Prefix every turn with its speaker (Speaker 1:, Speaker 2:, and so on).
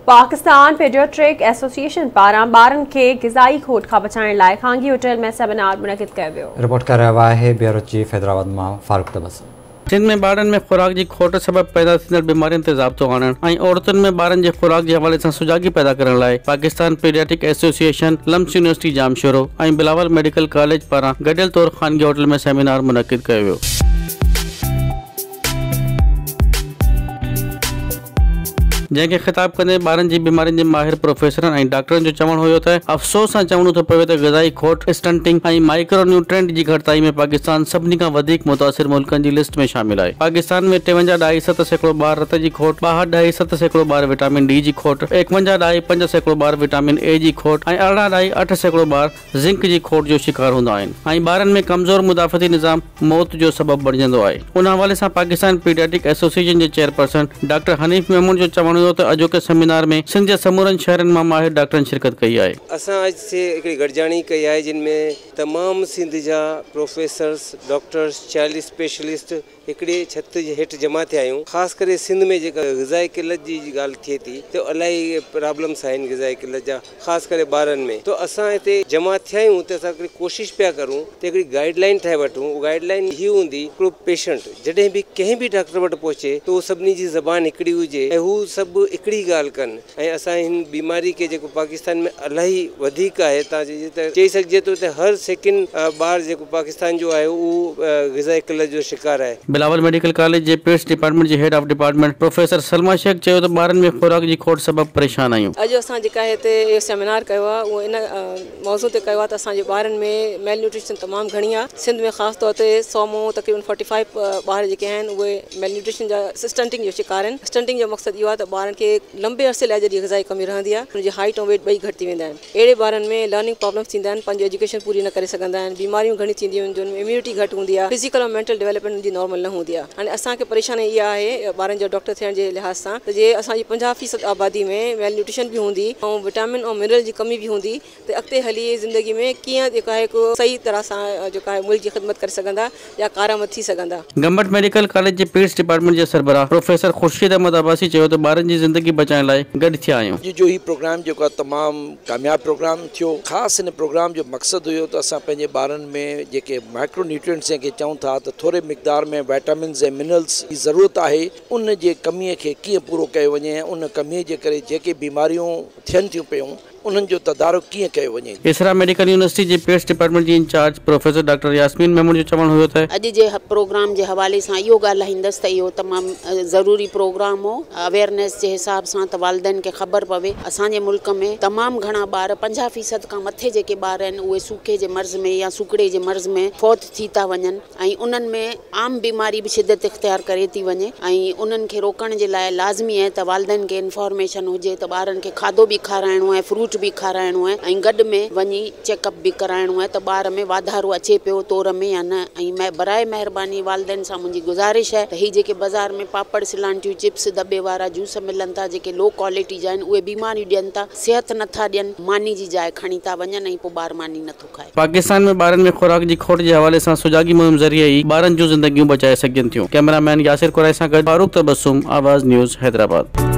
Speaker 1: Pakistan pediatric association पारां ॿारनि खे ग़िज़ाई खोट खां बचाइण लाइ खांगी होटल में सेमिनार मुनक़िद कयो वियो।
Speaker 2: रिपोर्ट कर रहा है ब्यूरो चीफ हैदराबाद मां फारूक तबस्सुम।
Speaker 3: सिंध में ॿारनि में खुराक जी खोट सबब पैदा थींदड़ बीमारियुनि ते ज़ाब्तो आणण ऐं औरतुनि में ॿारनि जे खुराक जे हवाले सां सुजागी पैदा करण लाइ Pakistan pediatric association LUMHS university Jamshoro ऐं बिलावल मेडिकल कॉलेज पारां गॾियल तौर खानगी होटल में सेमिनार मुनक़िद कयो वियो। जैसे खिताब कंदे ॿारनि जी बीमारियुनि जे माहिर प्रोफेसरनि ऐं डॉक्टरनि जो चवणु हुयो त अफ़सोस सां चवणो थो पवे त ग़िज़ाई खोट, स्टंटिंग ऐं माइक्रो न्यूट्रिएंट जी घटिताई में पाकिस्तान सभिनी खां वधीक मुतासिर मुल्कनि जी लिस्ट में शामिल आहे। पाकिस्तान में 53.7% ॿार रत जी खोट, 62.7% ॿार विटामिन डी जी खोट, 51.5% ॿार विटामिन ए जी खोट ऐं 18.8% ॿार ज़िंक जी खोट जो शिकार हूंदा आहिनि ऐं ॿारनि में कमज़ोर मुदाफ़ती निज़ाम मौत जो सबब बणिजंदो आहे। उन हवाले सां पाकिस्तान पीडियाट्रिक एसोसिएशन जे चेयरपर्सन डॉक्टर हनीफ मेमून जो चवणु अॼोके सेमिनार में सिंध जे समूरनि शहरनि मां माहिर डॉक्टरनि शिरकत कई आहे।
Speaker 4: असां अॼु से हिकिड़ी गॾिजाणी कई आहे जिन में तमामु सिंध जा प्रोफेसर्स, डॉक्टर्स, चाइल्ड स्पेशलिस्ट हिकिड़े छत जे हेठि जमा थिया आहियूं। ख़ासि करे सिंध में जेका ग़िज़ाई किल्लत जी ॻाल्हि थिए थी त इलाही प्रॉब्लम्स आहिनि ग़िज़ाई किल्लत जा, ख़ासि करे ॿारनि में। तो असां हिते जमा थिया आहियूं त असां हिकिड़ी कोशिशि पिया करूं त हिकिड़ी गाइडलाइन ठाहे वठूं। उहा गाइडलाइन हीअ हूंदी, हिकिड़ो पेशेंट जॾहिं बि कंहिं बि डॉक्टर वटि पहुचे त उहो सभिनी जी ज़बान हिकिड़ी हुजे ऐं हू सभु हिकिड़ी ॻाल्हि कनि ऐं असां हिन बीमारी खे जेको पाकिस्तान में इलाही वधीक आहे, तव्हां चई सघिजे थो त हर सेकेंड ॿार जेको पाकिस्तान जो आहे उहो ग़िज़ाई किल्लत जो शिकार आहे।
Speaker 3: बिलावल मेडिकल कॉलेज जे पेट्स डिपार्टमेंट जे head of department professor Salma Shaikh चयो त ॿारनि में खुराक जी खोट सबब परेशान आहियूं।
Speaker 5: अॼु असां जेका हिते इहो सेमिनार कयो आहे उहो इन मौज़ू ते कयो आहे त असांजे ॿारनि में मेल न्यूट्रिशन तमामु घणी आहे। सिंध में ख़ासि तौर ते 100 मां तक़रीबन 45 ॿार जेके आहिनि उहे मेल न्यूट्रिशन जा स्टंटिंग जो शिकार आहिनि। स्टंटिंग जो मक़सदु इहो आहे त ॿारनि खे लंबे अरसे लाइ जॾहिं ग़िज़ाई कमी रहंदी आहे, उनजी हाइट ऐं वेट ॿई घटि थी वेंदा आहिनि। अहिड़े ॿारनि में लर्निंग प्रॉब्लम्स थींदा आहिनि, पंहिंजी एजुकेशन पूरी न करे सघंदा आहिनि, बीमारियूं घणी थींदियूं आहिनि, जिन में इम्यूनिटी घटि हूंदी आहे, फिजिकल ऐं मेंटल डेवलपमेंट उनजी नॉर्मल न हूंदी आहे। हाणे असांखे परेशानी इहा आहे ॿारनि जो डॉक्टर थियण जे लिहाज़ सां त जे असांजी 50% आबादी में मेल न्यूट्रिशन बि हूंदी ऐं विटामिन ऐं मिनरल जी कमी बि हूंदी त अॻिते हली ज़िंदगी में कीअं जेका आहे को सही तरह सां जेका आहे मुल्क जी ख़िदमत करे सघंदा या कारआमद थी सघंदा।
Speaker 3: गवर्नमेंट मेडिकल कॉलेज जे पेट्स डिपार्टमेंट जे सरबराह प्रोफेसर खुर्शीद अहमद अब्बासी चयो त ॿारनि जी ज़िंदगी बचाइण लाइ गॾु थिया आहियूं।
Speaker 6: जो ही प्रोग्राम जेको आहे तमामु कामयाबु प्रोग्राम थियो। ख़ासि हिन प्रोग्राम जो मक़सदु हुयो त असां पंहिंजे ॿारनि में जेके माइक्रो न्यूट्रिएंट्स जंहिंखे चऊं था त थोरे मिक़दार में विटामिन्स ऐं मिनरल्स जी ज़रूरत आहे, उन जे कमीअ खे कीअं पूरो कयो वञे ऐं उन कमीअ जे करे जेके बीमारियूं थियनि थियूं पियूं उन्हनि जो तदारुक कीअं कयो वञे। इसरा मेडिकल यूनिवर्सिटी जे पेट्स डिपार्टमेंट जी incharge professor doctor Yasmeen Memon जो चवणु हुयो त
Speaker 7: अॼु जे प्रोग्राम जे हवाले सां इहो ॻाल्हाईंदसि त इहो तमामु ज़रूरी प्रोग्राम हो। अवेयरनेस जे हिसाब सां त वालिदैन खे ख़बर पवे असांजे मुल्क में तमामु घणा ॿार 50% खां मथे जेके ॿार आहिनि उहे सूखे जे मर्ज़ में या सुकड़े जे मर्ज़ में फौत थी था वञनि ऐं उन्हनि में आम बीमारी बि शिदत इख़्तियार करे थी वञे ऐं उन्हनि खे रोकण जे लाइ लाज़मी आहे त वालिदैन खे इंफॉर्मेशन हुजे त ॿारनि खे खाधो बि खाराइणो आहे, फ्रूट भी खाराइणो आहे ऐं गॾु में वञी चेकअप बि कराइणो आहे त ॿार में वाधारो अचे पियो तौर में या न। ऐं बराए महिरबानी वालिदैन सां मुंहिंजी गुज़ारिश आहे त हीअ जेके बाज़ार में पापड़, सिलांटियूं, चिप्स, दॿे वारा जूस मिलनि था जेके लो क्वालिटी जा आहिनि उहे बीमारियूं ॾियनि था, सिहत नथा ॾियनि, मानी जी जाइ खणी था वञनि ऐं पोइ ॿार मानी नथो खाए।
Speaker 3: पाकिस्तान में ॿारनि में खुराक जी खोट जे हवाले सां सुजागी मुहिम ज़रिए ई ॿारनि जूं ज़िंदगियूं बचाए सघनि थियूं। कैमरामैन यासिर कुरैशी सां गॾु फारूक तबस्सुम, आवाज़ न्यूज़, हैदराबाद।